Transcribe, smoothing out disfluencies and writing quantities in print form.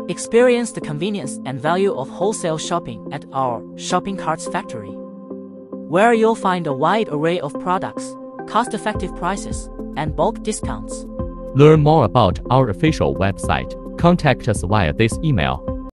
Experience the convenience and value of wholesale shopping at our Shopping Carts Factory, where you'll find a wide array of products, cost-effective prices, and bulk discounts. Learn more about our official website. Contact us via this email.